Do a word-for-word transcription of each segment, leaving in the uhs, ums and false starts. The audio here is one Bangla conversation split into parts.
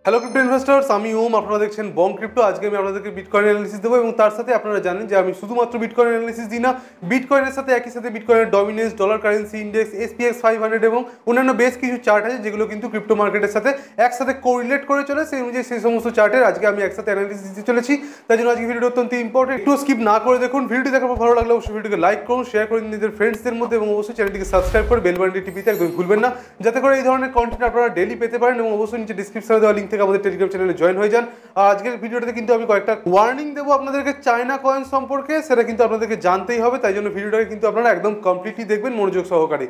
হ্যালো ক্রিপ্টো ইনভেস্টার্স, আমি ওম। আপনারা দেখছেন বং ক্রিপ্টো। আজকে আমি আপনাদেরকে বিটকয়েন অ্যানালিসিস দেবো এবং তার সাথে আপনারা জানেন যে আমি শুধুমাত্র বিটকয়েন অ্যানালিসিস দিই না, বিটকয়েনের সাথে একই সাথে বিটকয়েনের dominance, dollar currency index, SPX five hundred এবং অন্যান্য বেশ কিছু চার্ট আছে যেগুলো কিন্তু ক্রিপ্টো মার্কেটের সাথে একসাথে কোরিলেট করে চলে। সেই অনুযায়ী সেই সমস্ত চার্টের আজকে আমি একসাথে অ্যানালিসিস দিতে চলেছি। তাই জন্য আজকে ভিডিওটা অত্যন্ত ইম্পর্টেন্ট। একটু স্কিপ না করে দেখুন। ভিডিওটি দেখার পর ভালো লাগলে অবশ্যই ভিডিওকে লাইক করুন, শেয়ার করে নিজেদের ফ্রেন্ডসদের মধ্যে এবং অবশ্যই চ্যানেলটিকে সাবস্ক্রাইব করে বেল বাটনটি টিপিতে একদম ভুলবেন না, যাতে করে এই ধরনের কন্টেন্ট আপনারা ডেইলি পেতে পারেন। এবং অবশ্যই নিচে ডিসক্রিপশনে দেওয়া লিঙ্ক থেকে আমাদের টেলিগ্রাম চ্যানেলে জয়েন হয়ে যান। আর আজকের ভিডিওটাতে কিন্তু আমি কয়েকটা ওয়ার্নিং দেবো আপনাদেরকে চায়না কয়েন সম্পর্কে, সেটা কিন্তু আপনাদেরকে জানতেই হবে। তাই জন্য ভিডিওটাকে কিন্তু আপনারা একদম কমপ্লিটলি দেখবেন মনোযোগ সহকারে।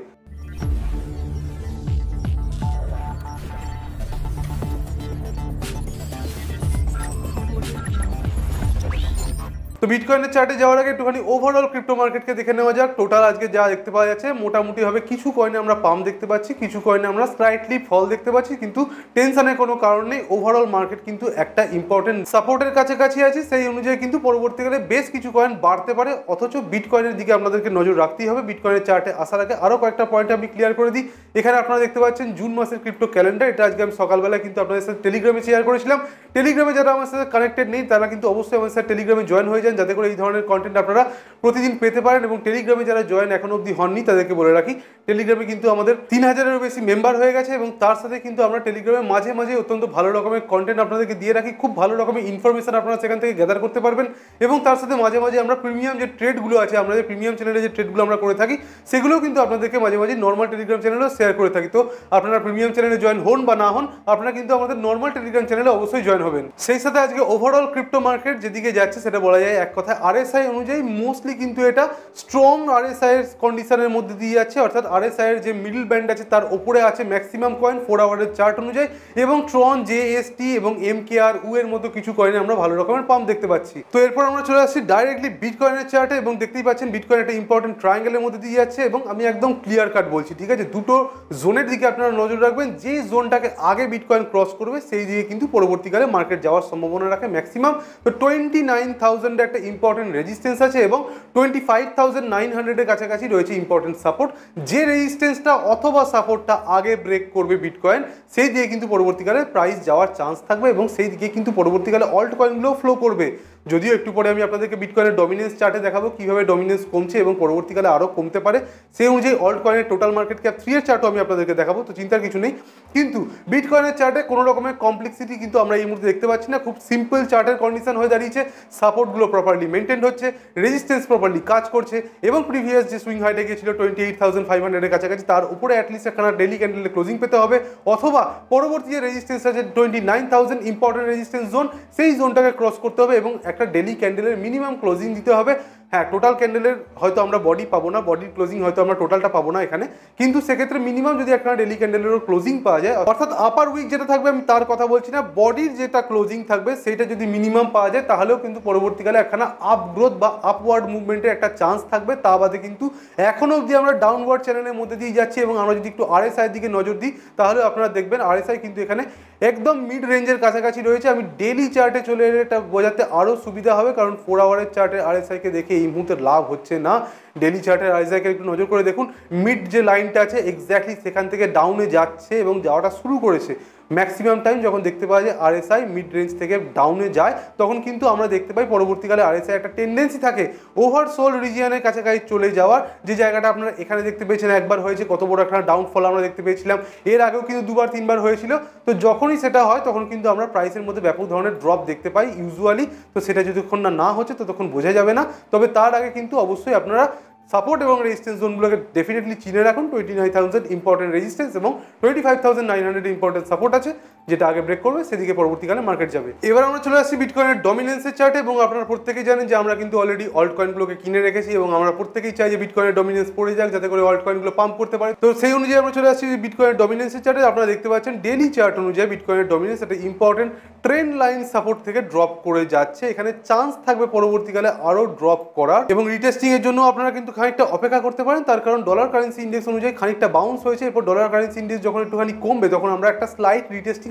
তো বিটকয়েনের চার্টে যাওয়ার আগে একটুখানি ওভারঅল ক্রিপ্টো মার্কেটকে দেখে নেওয়া যাক। টোটাল আজকে যা দেখতে পাওয়া যাচ্ছে মোটামুটি হবে, কিছু কয়েনে আমরা পাম্প দেখতে পাচ্ছি, কিছু কয়েনে আমরা স্লাইটলি ফল দেখতে পাচ্ছি, কিন্তু টেনশনের কোনো কারণ নেই। ওভারঅল মার্কেট কিন্তু একটা ইম্পর্টেন্ট সাপোর্টের কাছাকাছি আছে। সেই অনুযায়ী কিন্তু পরবর্তীকালে বেশ কিছু কয়েন বাড়তে পারে, অথচ বিটকয়েনের দিকে আপনাদেরকে নজর রাখতেই হবে। বিটকয়েনের চার্টে আসার আগে আরও কয়েকটা পয়েন্ট আমি ক্লিয়ার করে দিই। এখানে আপনারা দেখতে পাচ্ছেন জুন মাসের ক্রিপ্টো ক্যালেন্ডার। এটা আজকে আমি সকালবেলা কিন্তু আপনাদের সাথে টেলিগ্রামে শেয়ার করেছিলাম। টেলিগ্রামে যারা আমার সাথে কানেক্টেড নেই তারা কিন্তু অবশ্যই আমার সাথে টেলিগ্রামে জয়েন হয়ে যান, যাতে করে এই ধরনের কন্টেন্ট আপনারা প্রতিদিন পেতে পারেন। এবং টেলিগ্রামে যারা জয়েন এখন অবধি হননি তাদেরকে বলে রাখি, টেলিগ্রামে কিন্তু আমাদের তিন হাজারেরও বেশি মেম্বার হয়ে গেছে এবং তার সাথে কিন্তু আমরা টেলিগ্রামে মাঝে মাঝে অত্যন্ত ভালো রকমের কন্টেন্ট আপনাদেরকে দিয়ে রাখি। খুব ভালো রকমের ইনফরমেশন আপনারা সেখান থেকে গ্যাদার করতে পারবেন। এবং তার সাথে মাঝে মাঝে আমরা প্রিমিয়াম যে ট্রেডগুলো আছে, আমরা যে প্রিমিয়াম চ্যানেলে যে ট্রেডগুলো আমরা করে থাকি সেগুলোও কিন্তু আপনাদেরকে মাঝে মাঝে নর্মাল টেলিগ্রাম চ্যানেলেও শেয়ার করে থাকি। তো আপনারা প্রিমিয়াম চ্যানেলে জয়েন হন বা না হন, আপনারা কিন্তু আমাদের নর্মাল টেলিগ্রাম চ্যানেলে অবশ্যই জয়েন হবেন। সেই সাথে আজকে ওভারঅল ক্রিপ্টো মার্কেট যেদিকে যাচ্ছে সেটা বলা যায় এক কথায় আরএসআই অনুযায়ী মোস্টলি কিন্তু এটা স্ট্রং আরএসআই এর কন্ডিশনের মধ্যে দিয়ে যাচ্ছে। অর্থাৎ আরএসআই এর যে মিডল ব্যান্ড আছে তার উপরে আছে ম্যাক্সিমাম কয়েন ফোর আওয়ারের চার্ট অনুযায়ী, এবং ট্রন, জেএসটি এবং এমকেআর উ এর মতো কিছু কয়েনে আমরা ভালো রকমের পাম্প দেখতে পাচ্ছি। তো এরপর আমরা চলে আসছি ডাইরেক্টলি বিটকয়েনের চার্টে এবং দেখতেই পাচ্ছেন বিটকয়েন একটা ইম্পর্টেন্ট ট্রায়াঙ্গেলের মধ্যে দিয়ে যাচ্ছে। এবং আমি একদম ক্লিয়ার কাট বলছি, ঠিক আছে, দুটো জোনের দিকে আপনারা নজর রাখবেন। যে জোনটাকে আগে বিটকয়েন ক্রস করবে সেই দিকে কিন্তু পরবর্তীকালে মার্কেট যাওয়ার সম্ভাবনা রাখে ম্যাক্সিমাম। তো টোয়েন্টি নাইন থাউজেন্ড একটা ইম্পর্টেন্ট রেজিস্ট্যান্স আছে এবং টোয়েন্টি ফাইভ থাউজেন্ড নাইন হান্ড্রেডের কাছাকাছি রয়েছে ইম্পর্টেন্ট সাপোর্ট। যে রেজিস্ট্যান্সটা অথবা সাপোর্টটা আগে ব্রেক করবে বিটকয়েন, সেই দিকে কিন্তু পরবর্তীকালে প্রাইস যাওয়ার চান্স থাকবে এবং সেই দিকে কিন্তু পরবর্তীকালে অল্ট কয়েনগুলো ফ্লো করবে। যদিও একটু পরে আমি আপনাদেরকে বিটকয়েনের ডমিনেন্স চার্টে দেখাবো কীভাবে ডমিনেন্স কমছে এবং পরবর্তীকালে আরও কমতে পারে। সেই অনুযায়ী অল্ট কয়েনের টোটাল মার্কেট ক্যাপ থ্রি এর চার্টও আমি আপনাদেরকে দেখাবো, তো চিন্তার কিছু নেই। কিন্তু বিটকয়েনের চার্টে কোনো রকমের কমপ্লেক্সিটি কিন্তু আমরা এই মুহূর্তে দেখতে পাচ্ছি না। খুব সিম্পল চার্টের কন্ডিশন হয়ে দাঁড়িয়েছে। সাপোর্টগুলো প্রপারলি মেনটেন হচ্ছে, রেজিস্ট্যান্স প্রপারলি কাজ করছে এবং প্রিভিয়াস যে সুইং হাইটে গিয়েছিল টোয়েন্টি এইট থাউজেন্ড ফাইভ হান্ড্রেডের কাছাকাছি তার উপরে অ্যাটলিস্ট একখানা ডেলি ক্যান্ডেলে ক্লোজিং পেতে হবে, অথবা পরবর্তী যে রেজিস্ট্যান্স আছে twenty nine thousand important resistance zone, সেই জোনটাকে ক্রস করতে হবে এবং একটা ডেলি ক্যান্ডেলের মিনিমাম ক্লোজিং দিতে হবে। হ্যাঁ, টোটাল ক্যান্ডেলের হয়তো আমরা বডি পাবো না, বডির ক্লোজিং হয়তো আমরা টোটালটা পাবো না এখানে, কিন্তু সেক্ষেত্রে মিনিমাম যদি একটা ডেলি ক্যান্ডেলেরও ক্লোজিং পাওয়া যায়, অর্থাৎ আপার উইক যেটা থাকবে আমি তার কথা বলছি না, বডির যেটা ক্লোজিং থাকবে সেটা যদি মিনিমাম পাওয়া যায় তাহলেও কিন্তু পরবর্তীকালে একখানা আপ গ্রোথ বা আপওয়ার্ড মুভমেন্টের একটা চান্স থাকবে। তা বাদে কিন্তু এখনও অবধি আমরা ডাউনওয়ার্ড চ্যানেলের মধ্যে দিয়ে যাচ্ছি এবং আমরা যদি একটু আরএসআই দিকে নজর দিই তাহলে আপনারা দেখবেন আরএসআই কিন্তু এখানে একদম মিড রেঞ্জের কাছাকাছি রয়েছে। আমি ডেলি চার্টে চলে এলে এটা বোঝাতে আরও সুবিধা হবে, কারণ ফোর আওয়ারের চার্টে আরএসআইকে দেখে এই মুহূর্তে লাভ হচ্ছে না। ডেলি চার্টের আরএসআইকে একটু নজর করে দেখুন, মিড যে লাইনটা আছে এক্স্যাক্টলি সেখান থেকে ডাউনে যাচ্ছে এবং যাওয়াটা শুরু করেছে। ম্যাক্সিমাম টাইম যখন দেখতে পাওয়া যায় আরএসআই মিড রেঞ্জ থেকে ডাউনে যায়, তখন কিন্তু আমরা দেখতে পাই পরবর্তীকালে আরএসআই একটা টেন্ডেন্সি থাকে ওভারসোল রিজিয়নের কাছাকাছি চলে যাওয়ার। যে জায়গাটা আপনারা এখানে দেখতে পেয়েছেন একবার হয়েছে, কত বড় একটা ডাউনফল আমরা দেখতে পেয়েছিলাম, এর আগেও কিন্তু দুবার তিনবার হয়েছিল। তো যখনই সেটা হয় তখন কিন্তু আমরা প্রাইসের মধ্যে ব্যাপক ধরনের ড্রপ দেখতে পাই ইউজুয়ালি। তো সেটা যতক্ষণ না না হচ্ছে ততক্ষণ বোঝা যাবে না। তবে তার আগে কিন্তু অবশ্যই আপনারা সাপোর্ট এবং রেজিস্ট্যান্স জোনগুলোকে ডেফিনেটলি চিনে রাখুন। Twenty nine thousand important resistance এবং twenty five thousand nine hundred important support আছে, যেটা আগে ব্রেক করবে সেদিকে পরবর্তীকালে মার্কেট যাবে। এবার আমরা চলে আসছি বিটকয়েনের ডমিনেন্সের চার্টে এবং আপনারা প্রত্যেকেই জানেন যে আমরা কিন্তু অলরেডি অল্ট কয়েনগুলোকে কিনে রেখেছি এবং আমরা প্রত্যেকেই চাই যে বিটকয়েনের ডমিনেন্স পড়ে যাক, যাতে করে অল্ট কয়েনগুলো পাম্প করতে পারে। তো সেই অনুযায়ী আমরা চলে আসছি বিটকয়েনের ডমিনেন্সের চার্টে। আপনারা দেখতে পাচ্ছেন ডেলি চার্ট অনুযায়ী বিটকয়েনের ডমিনেন্স একটা ইম্পর্টেন্ট ট্রেন্ড লাইন সাপোর্ট থেকে ড্রপ করে যাচ্ছে। এখানে চান্স থাকবে পরবর্তীকালে আরও ড্রপ করার এবং রিটেস্টিং এর জন্য আপনারা কিন্তু খানিকটা অপেক্ষা করতে পারেন। তার কারণ ডলার কারেন্সি ইন্ডেক্স অনুযায়ী খানিকটা বাউন্স হয়েছে, এরপর ডলার কারেন্সি ইন্ডেক্স যখন একটুখানি কমবে তখন আমরা একটা স্লাইট রিটেস্টিং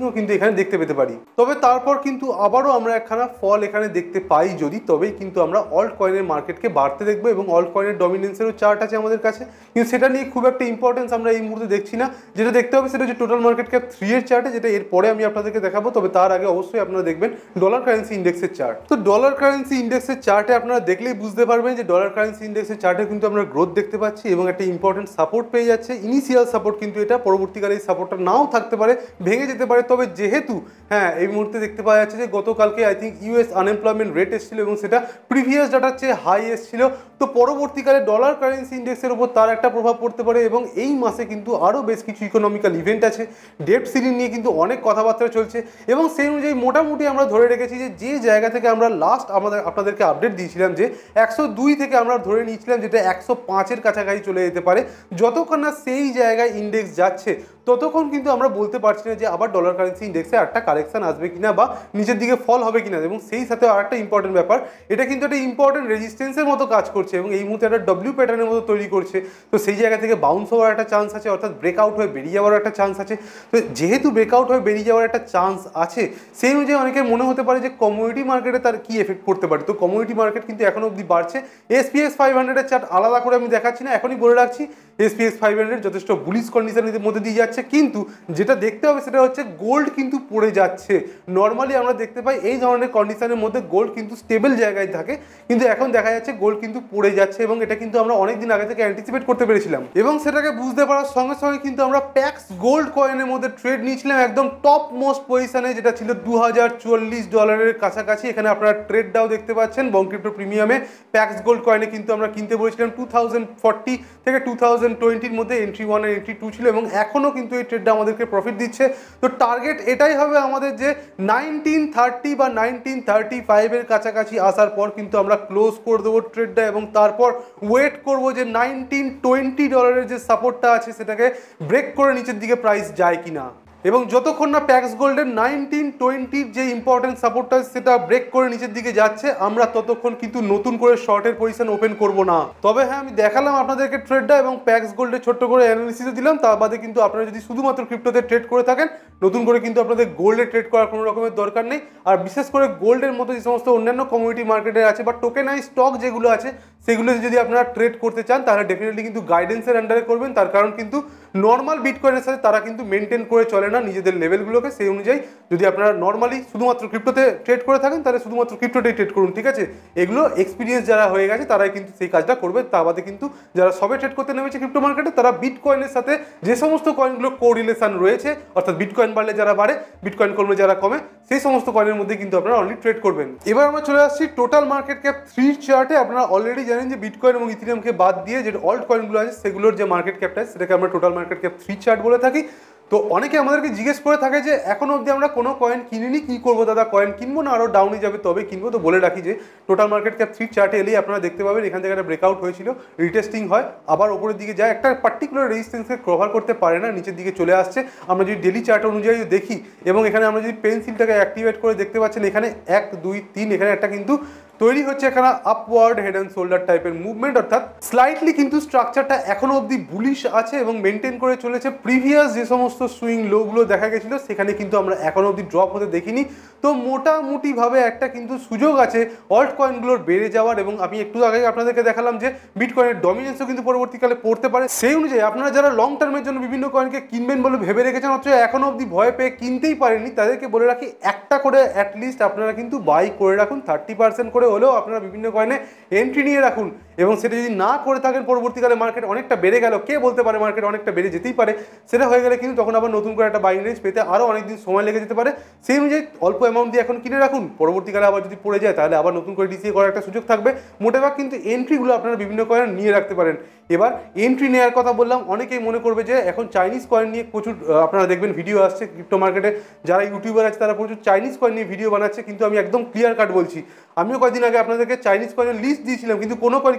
রিটেস্টিংও কিন্তু এখানে দেখতে পেতে পারি। তবে তারপর কিন্তু আবারও আমরা একখানা ফল এখানে দেখতে পাই যদি, তবেই কিন্তু আমরা অল্ট কয়েনের মার্কেটকে বাড়তে দেখবো এবং অল্ট কয়েনের ডমিনেন্সেরও চার্ট আছে আমাদের কাছে, কিন্তু সেটা নিয়ে খুব একটা ইম্পর্টেন্স আমরা এই মুহূর্তে দেখছি না। যেটা দেখতে হবে সেটা হচ্ছে টোটাল মার্কেট ক্যাপ থ্রি এর চার্টে, যেটা এরপরে আমি আপনাদেরকে দেখাবো। তবে তার আগে অবশ্যই আপনারা দেখবেন ডলার কারেন্সি ইন্ডেক্সের চার্ট। তো ডলার কারেন্সি ইন্ডেক্সের চার্টে আপনারা দেখলেই বুঝতে পারবেন যে ডলার কারেন্সি ইন্ডেক্সের চার্টে কিন্তু আমরা গ্রোথ দেখতে পাচ্ছি এবং একটা ইম্পর্টেন্ট সাপোর্ট পেয়ে যাচ্ছে। ইনিশিয়াল সাপোর্ট কিন্তু এটা, পরবর্তীকালে এই সাপোর্টটা নাও থাকতে পারে, ভেঙে যেতে পারে। তবে যেহেতু হ্যাঁ এই মুহূর্তে দেখতে পাওয়া যাচ্ছে যে গতকালকে I think US unemployment rate এসেছিল এবং সেটা প্রিভিয়াস ডাটার চেয়ে হাই এসেছিল, তো পরবর্তীকালে ডলার কারেন্সি ইন্ডেক্সের উপর তার একটা প্রভাব পড়তে পারে। এবং এই মাসে কিন্তু আরও বেশ কিছু ইকোনমিক্যাল ইভেন্ট আছে, ডেট সিলিং নিয়ে কিন্তু অনেক কথাবার্তা চলছে এবং সেই অনুযায়ী মোটামুটি আমরা ধরে রেখেছি যে যে জায়গা থেকে আমরা লাস্ট আমাদের আপনাদেরকে আপডেট দিয়েছিলাম যে একশো দুই থেকে আমরা ধরে নিয়েছিলাম যেটা একশো পাঁচের কাছাকাছি চলে যেতে পারে, যতক্ষণ না সেই জায়গায় ইন্ডেক্স যাচ্ছে ততক্ষণ কিন্তু আমরা বলতে পারছি না যে আবার ডলার কারেন্সি ইন্ডেক্সে একটা কারেকশন আসবে কিনা বা নিচের দিকে ফল হবে কিনা। এবং সেই সাথে আর একটা ইম্পর্টেন্ট ব্যাপার, এটা কিন্তু একটা ইম্পর্টেন্ট রেজিস্ট্যান্সের মতো কাজ করছে এবং এই মুহূর্তে একটা ডব্লিউ প্যাটার্নের মতো তৈরি করছে। তো সেই জায়গা থেকে বাউন্স হওয়ার একটা চান্স আছে, অর্থাৎ ব্রেকআউট হয়ে বেরিয়ে যাওয়ার একটা চান্স আছে। তো যেহেতু ব্রেকআউট হয়ে বেরিয়ে যাওয়ার একটা চান্স আছে, সেই অনুযায়ী অনেকের মনে হতে পারে যে কমোডিটি মার্কেটে তার কি এফেক্ট করতে পারে। তো কমোডিটি মার্কেট কিন্তু এখনো অবধি বাড়ছে। এসপিএস ফাইভ হান্ড্রেডের চার্ট আলাদা করে আমি দেখাচ্ছি না, এখনই বলে রাখছি এসপিএস ফাইভ হান্ড্রেড যথেষ্ট বুলিশ কন্ডিশনের মধ্যে দিয়ে যাচ্ছে। কিন্তু যেটা দেখতে হবে সেটা হচ্ছে গোল্ড কিন্তু পড়ে যাচ্ছে। নর্মালি আমরা দেখতে পাই এই ধরনের কন্ডিশনের মধ্যে গোল্ড কিন্তু স্টেবল জায়গায় থাকে, কিন্তু এখন দেখা যাচ্ছে গোল্ড কিন্তু পড়ে যাচ্ছে এবং এটা কিন্তু আমরা অনেকদিন আগে থেকে অ্যান্টিসিপেট করতে পেরেছিলাম। এবং সেটাকে বুঝতে পারার সঙ্গে সঙ্গে কিন্তু আমরা প্যাক্স গোল্ড কয়েনের মধ্যে ট্রেড নিয়েছিলাম একদম টপ মোস্ট পজিশনে, যেটা ছিল দু হাজার চল্লিশ ডলারের কাছাকাছি। এখানে আপনারা ট্রেডটাও দেখতে পাচ্ছেন বং ক্রিপ্টো প্রিমিয়ামে। প্যাক্স গোল্ড কয়েনে কিন্তু আমরা কিনতে বলেছিলাম টু থাউজেন্ড ফর্টি থেকে টু থাউজেন্ড টোয়েন্টির মধ্যে এন্ট্রি ওয়ান আর এন্ট্রি টু ছিল এবং এখনও কিন্তু এই ট্রেডটা আমাদেরকে প্রফিট দিচ্ছে। তো টার্গেট এটাই হবে আমাদের যে নাইনটিন থার্টি বা নাইনটিন থার্টি ফাইভের কাছাকাছি আসার পর কিন্তু আমরা ক্লোজ করে দেবো ট্রেডটা এবং তারপর ওয়েট করবো যে নাইনটিন টোয়েন্টি ডলারের যে সাপোর্টটা আছে সেটাকে ব্রেক করে নিচের দিকে প্রাইস যায় কিনা। এবং যতক্ষণ না প্যাক্স গোল্ডের নাইনটিন টোয়েন্টির যে ইম্পর্টেন্ট সাপোর্টটা সেটা ব্রেক করে নিচের দিকে যাচ্ছে, আমরা ততক্ষণ কিন্তু নতুন করে শর্টের পজিশন ওপেন করব না। তবে হ্যাঁ আমি দেখালাম আপনাদেরকে ট্রেডটা এবং প্যাক্স গোল্ডের ছোট্ট করে অ্যানালিসিসও দিলাম। তার বাদে কিন্তু আপনারা যদি শুধুমাত্র ক্রিপ্টোতে ট্রেড করে থাকেন, নতুন করে কিন্তু আপনাদের গোল্ডে ট্রেড করার কোনো রকমের দরকার নেই। আর বিশেষ করে গোল্ডের মতো যে সমস্ত অন্যান্য কমিউনিটি মার্কেটে আছে বা টোকেনাইজ স্টক যেগুলো আছে সেগুলোতে যদি আপনারা ট্রেড করতে চান তাহলে ডেফিনেটলি কিন্তু গাইডেন্সের আন্ডারে করবেন। তার কারণ কিন্তু নর্মাল বিটকয়েনের সাথে তারা কিন্তু মেনটেন করে চলে না নিজেদের লেভেলগুলোকে। সেই অনুযায়ী যদি আপনারা নর্মালি শুধুমাত্র ক্রিপ্টোতে ট্রেড করে থাকেন তাহলে শুধুমাত্র ক্রিপ্টোতেই ট্রেড করুন, ঠিক আছে? এগুলো এক্সপিরিয়েন্স যারা হয়ে গেছে তারাই কিন্তু সেই কাজটা করবে। তা বাদে কিন্তু যারা সবে ট্রেড করতে নেমেছে ক্রিপ্টো মার্কেটে তারা বিটকয়েনের সাথে যে সমস্ত কয়েনগুলো কোরিলেশন রয়েছে, অর্থাৎ বিটকয়েন বাড়লে যারা বাড়ে বিটকয়েন কমলে যারা কমে, সেই সমস্ত কয়েনের মধ্যে কিন্তু আপনারা অনলি ট্রেড করবেন। এবার আমরা চলে আসছি টোটাল মার্কেট ক্যাপ থ্রি চার্টে। আপনারা অলরেডি জানেন যে বিটকয়েন এবং ইথেরিয়ামকে বাদ দিয়ে যে অল্ট কয়েনগুলো আছে সেগুলোর যে মার্কেট ক্যাপটা সেটাকে আমরা total market cap three chart বলে থাকি। তো অনেকে আমাদেরকে জিজ্ঞেস করে থাকে যে এখন অবধি আমরা কোনো কয়েন কিনিনি, কী করবো দাদা, কয়েন কিনবো না আরও ডাউনে যাবে তবে কিনবো? তো বলে রাখি যে টোটাল মার্কেট ক্যাপ থ্রি চার্টে এলেই আপনারা দেখতে পাবেন এখান থেকে একটা ব্রেকআউট হয়েছিল, রিটেস্টিং হয়, আবার ওপরের দিকে যায়, একটা পার্টিকুলার রেজিস্ট্যান্সকে কভার করতে পারে না, নিচের দিকে চলে আসছে। আমরা যদি ডেলি চার্ট অনুযায়ী দেখি এবং এখানে আমরা যদি পেন্সিলটাকে অ্যাক্টিভেট করে দেখতে পাচ্ছেন এখানে এক দুই তিন এখানে একটা কিন্তু তৈরি হচ্ছে এখানে আপওয়ার্ড হেড অ্যান্ড শোল্ডার টাইপের মুভমেন্ট, অর্থাৎ স্লাইটলি কিন্তু স্ট্রাকচারটা এখনো অবধি বুলিশ আছে এবং মেনটেন করে চলেছে। প্রিভিয়াস যে সমস্ত সুইং লোগুলো দেখা গেছিলো সেখানে কিন্তু আমরা এখনো অবধি ড্রপ হতে দেখিনি। তো মোটামুটিভাবে একটা কিন্তু সুযোগ আছে অল্ট কয়েনগুলোর বেড়ে যাওয়ার। এবং আমি একটু আগে আপনাদেরকে দেখালাম যে বিটকয়েনের ডমিনেন্সও কিন্তু পরবর্তীকালে পড়তে পারে। সেই অনুযায়ী আপনারা যারা লং টার্মের জন্য বিভিন্ন কয়েনকে কিনবেন বলে ভেবে রেখেছেন অথচ এখনো অবধি ভয় পেয়ে কিনতেই পারেননি, তাদেরকে বলে রাখি একটা করে অ্যাটলিস্ট আপনারা কিন্তু বাই করে রাখুন, থার্টি পার্সেন্ট করে হলেও আপনারা বিভিন্ন কয়েনে এন্ট্রি নিয়ে রাখুন। এবং সেটা যদি না করে থাকেন পরবর্তীকালে মার্কেট অনেকটা বেড়ে গেল, কে বলতে পারে মার্কেট অনেকটা বেড়ে যেতেই পারে, সেটা হয়ে গেলে কিন্তু তখন আবার নতুন করে একটা বাইং রেঞ্জ পেতে আরও অনেকদিন সময় লেগে যেতে পারে। সেই অনুযায়ী অল্প অ্যামাউন্ট দিয়ে এখন কিনে রাখুন, পরবর্তীকালে আবার যদি পড়ে যায় তাহলে আবার নতুন করে ডিসিএ করার একটা সুযোগ থাকবে। মোটেভাগ কিন্তু এন্ট্রিগুলো আপনারা বিভিন্ন কয়েন নিয়ে রাখতে পারেন। এবার এন্ট্রি নেওয়ার কথা বললাম, অনেকেই মনে করবে যে এখন চাইনিজ কয়েন নিয়ে প্রচুর আপনারা দেখবেন ভিডিও আসছে ক্রিপ্টো মার্কেটে, যারা ইউটিউবার আছে তারা প্রচুর চাইনিজ কয়েন নিয়ে ভিডিও বানাচ্ছে, কিন্তু আমি একদম ক্লিয়ার কাট বলছি, আমিও কয়েকদিন আগে আপনাদেরকে চাইনিজ কয়েনের লিস্ট দিয়েছিলাম কিন্তু কোনো কয়েন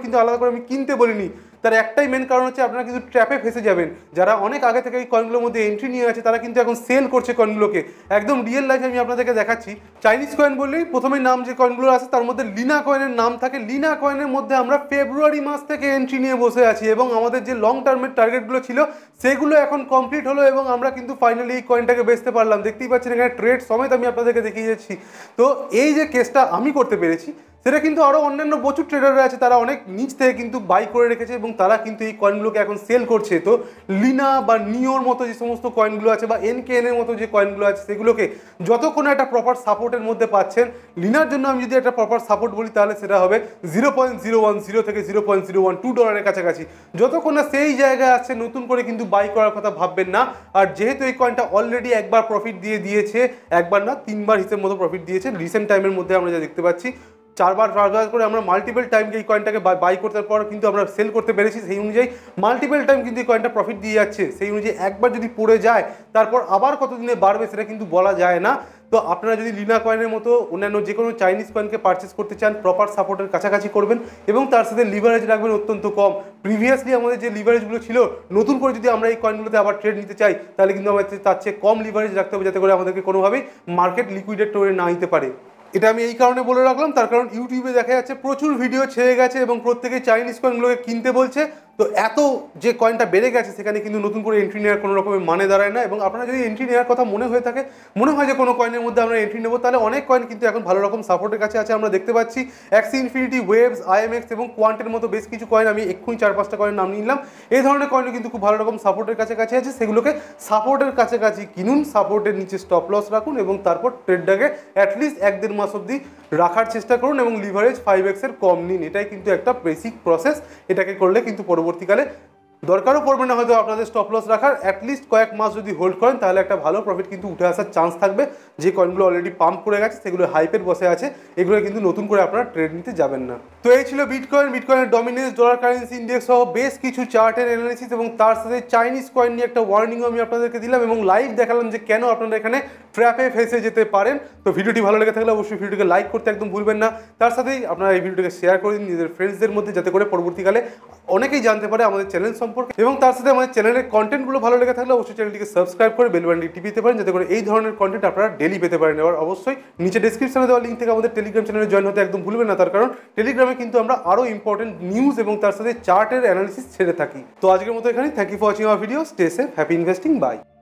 কিন্তু আলাদা করে আমি কিনতে বলিনি, তার একটাই মেন কারণ হচ্ছে আপনারা কিন্তু ট্র্যাপে ফেসে যাবেন। যারা অনেক আগে থেকে এই কয়েনগুলোর মধ্যে এন্ট্রি নিয়ে আছে তারা কিন্তু এখন সেল করছে কয়েনগুলোকে। একদম রিয়েল লাইফে আমি আপনাদেরকে দেখাচ্ছি। চাইনিজ কয়েন বললেই প্রথমেই নাম যে কয়েনগুলো আছে তার মধ্যে লিনা কয়েনের নাম থাকে। লিনা কয়েনের মধ্যে আমরা ফেব্রুয়ারি মাস থেকে এন্ট্রি নিয়ে বসে আছি এবং আমাদের যে লং টার্মের টার্গেটগুলো ছিল সেগুলো এখন কমপ্লিট হলো এবং আমরা কিন্তু ফাইনালি এই কয়েনটাকে বেচতে পারলাম। দেখতেই পাচ্ছেন এখানে ট্রেড সমেত আমি আপনাদেরকে দেখিয়ে যাচ্ছি। তো এই যে কেসটা আমি করতে পেরেছি সেটা কিন্তু আরও অন্যান্য প্রচুর ট্রেডাররা আছে, তারা অনেক নিচ থেকে কিন্তু বাই করে রেখেছে এবং তারা কিন্তু এই কয়েনগুলোকে এখন সেল করছে। তো লিনা বা নিওর মতো যে সমস্ত কয়েনগুলো আছে বা এনকেএন এর মতো যে কয়েনগুলো আছে সেগুলোকে যতক্ষণ একটা প্রপার সাপোর্টের মধ্যে পাচ্ছেন, লিনার জন্য আমি যদি একটা প্রপার সাপোর্ট বলি তাহলে সেটা হবে zero point zero one zero থেকে zero point zero one two ডলারের কাছাকাছি। যতক্ষণ না সেই জায়গায় আসছে নতুন করে কিন্তু বাই করার কথা ভাববেন না। আর যেহেতু এই কয়েনটা অলরেডি একবার প্রফিট দিয়ে দিয়েছে, একবার না তিনবার হিসেব মতো প্রফিট দিয়েছে রিসেন্ট টাইমের মধ্যে আমরা যা দেখতে পাচ্ছি, চারবার পাঁচবার করে আমরা মাল্টিপল টাইম এই কয়েনটাকে বাই করতে পর কিন্তু আমরা সেল করতে পেরেছি। সেই অনুযায়ী মাল্টিপল টাইম কিন্তু এই কয়েনটা প্রফিট দিয়ে যাচ্ছে। সেই অনুযায়ী একবার যদি পড়ে যায় তারপর আবার কতদিনে বাড়বে সেটা কিন্তু বলা যায় না। তো আপনারা যদি লিনা কয়েনের মতো অন্যান্য যে কোনো চাইনিজ কয়েনকে পারচেস করতে চান প্রপার সাপোর্টের কাছাকাছি করবেন এবং তার সাথে লিভারেজ রাখবেন অত্যন্ত কম। প্রিভিয়াসলি আমাদের যে লিভারেজগুলো ছিল নতুন করে যদি আমরা এই কয়েনগুলোতে আবার ট্রেড নিতে চাই তাহলে কিন্তু আমাদের তার চেয়ে কম লিভারেজ রাখতে হবে যাতে করে আমাদেরকে কোনোভাবেই মার্কেট লিকুইডেট করে না নিতে পারে। এটা আমি এই কারণে বলে রাখলাম, তার কারণ ইউটিউবে দেখা যাচ্ছে প্রচুর ভিডিও ছেড়ে গেছে এবং প্রত্যেকেই চাইনিজ কয়েনগুলোকে কিনতে বলছে। তো এত যে কয়েনটা বেড়ে গেছে সেখানে কিন্তু নতুন করে এন্ট্রি নেওয়ার কোনো রকমের মানে দাঁড়ায় না। এবং আপনারা যদি এন্ট্রি নেওয়ার কথা মনে হয়ে থাকে, মনে হয় যে কোনো কয়েনের মধ্যে আমরা এন্ট্রি নেবো, তাহলে অনেক কয়েন কিন্তু এখন ভালো রকম সাপোর্টের কাছে আছে। আমরা দেখতে পাচ্ছি অ্যাক্সি ইনফিনিটি, ওয়েভস, আইএমএক্স এবং কোয়ান্টের মতো বেশ কিছু কয়েন, আমি এক্ষুনি চার পাঁচটা কয়েন নাম নিলাম। এই ধরনের কয়েনও কিন্তু খুব ভালো রকম সাপোর্টের কাছাকাছি আছে। সেগুলোকে সাপোর্টের কাছাকাছি কিনুন, সাপোর্টের নিচে স্টপ লস রাখুন এবং তারপর ট্রেডটাকে অ্যাটলিস্ট এক দেড় মাস অবধি রাখার চেষ্টা করুন এবং লিভারেজ ফাইভ এক্সের কম নিন। এটাই কিন্তু একটা বেসিক প্রসেস। এটাকে করলে কিন্তু পরবর্তীকালে দরকারও পড়বে না হয়তো আপনাদের স্টপ লস রাখার। অ্যাটলিস্ট কয়েক মাস যদি হোল্ড করেন তাহলে একটা ভালো প্রফিট কিন্তু উঠে আসার চান্স থাকবে। যে কয়েনগুলো অলরেডি পাম্প করে গেছে সেগুলো হাইপের বসে আছে, এগুলো কিন্তু নতুন করে আপনারা ট্রেড নিতে যাবেন না। তো এই ছিল বিটকয়েন, বিটকয়েনের ডমিনেন্স, ডলার কারেন্সি ইন্ডেক্স সহ বেশ কিছু চার্টের অ্যানালিসিস এবং তার সাথে চাইনিজ কয়েন নিয়ে একটা ওয়ার্নিংও আমি আপনাদেরকে দিলাম এবং লাইভ দেখালাম যে কেন আপনারা এখানে ট্র্যাপে ফেসে যেতে পারেন। তো ভিডিওটি ভালো লেগে থাকলে অবশ্যই ভিডিওটিকে লাইক করতে একদম ভুলবেন না। তার সাথেই আপনারা এই ভিডিওটিকে শেয়ার করে দিন নিজেদের ফ্রেন্ডসদের মধ্যে যাতে করে পরবর্তীকালে অনেকেই জানতে পারে আমাদের চ্যানেল সম্পর্কে। এবং তার সাথে আমাদের চ্যানেলের কন্টেন্টগুলো ভালো লেগে থাকলে অবশ্যই চ্যানেলটিকে সাবস্ক্রাইব করে বেল বাটনটি টিপিতে পারেন যাতে করে এই ধরনের কন্টেন্ট আপনারা ডেলি পেতে পারেন। এবার অবশ্যই নিচে ডেসক্রিপশনে দেওয়া লিঙ্ক থেকে আমাদের টেলিগ্রাম চ্যানেলে জয়েন হতে একদম ভুলবেন না, তার কারণ টেলিগ্রামে কিন্তু আমরা আরও ইম্পর্টেন্ট নিউজ এবং তার সাথে চার্টের অ্যানালিসিস ছেড়ে থাকি। তো আজকের মতো এখানে thank you for watching our video. Stay safe, happy investing, by.